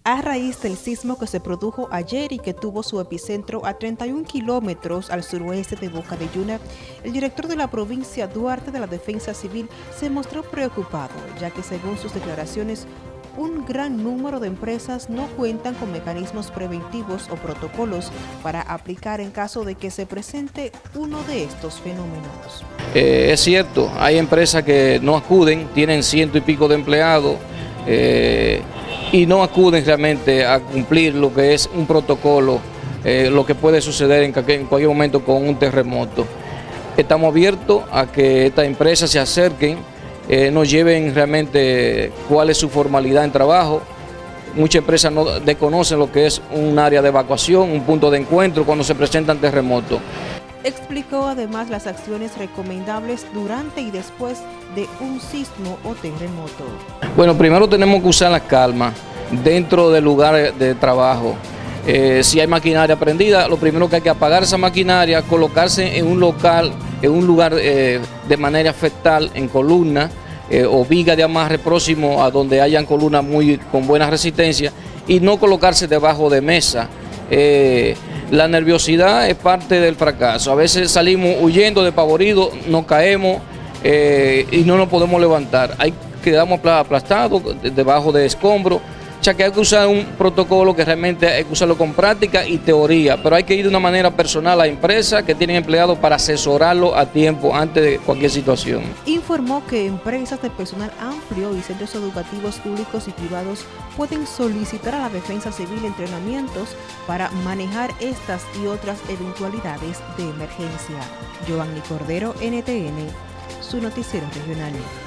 A raíz del sismo que se produjo ayer y que tuvo su epicentro a 31 kilómetros al suroeste de Boca de Yuna, el director de la provincia Duarte de la Defensa Civil se mostró preocupado, ya que según sus declaraciones, un gran número de empresas no cuentan con mecanismos preventivos o protocolos para aplicar en caso de que se presente uno de estos fenómenos. Es cierto, hay empresas que no acuden, tienen 100 y pico de empleados, y no acuden realmente a cumplir lo que es un protocolo, lo que puede suceder en cualquier momento con un terremoto. Estamos abiertos a que estas empresas se acerquen, nos lleven realmente cuál es su formalidad en trabajo. Muchas empresas no desconocen lo que es un área de evacuación, un punto de encuentro cuando se presentan terremotos. Explicó además las acciones recomendables durante y después de un sismo o terremoto. Bueno, primero tenemos que usar la calma dentro del lugar de trabajo. Si hay maquinaria prendida, lo primero que hay que apagar esa maquinaria, colocarse en un lugar de manera fetal, en columna o viga de amarre próximo a donde hayan columnas con buena resistencia, y no colocarse debajo de mesa. La nerviosidad es parte del fracaso. A veces salimos huyendo, despavoridos, nos caemos y no nos podemos levantar. Quedamos aplastados debajo de escombros. O sea que hay que usar un protocolo que realmente hay que usarlo con práctica y teoría, pero hay que ir de una manera personal a empresas que tienen empleados para asesorarlo a tiempo antes de cualquier situación. Informó que empresas de personal amplio y centros educativos públicos y privados pueden solicitar a la Defensa Civil entrenamientos para manejar estas y otras eventualidades de emergencia. Giovanni Cordero, NTN, su noticiero regional.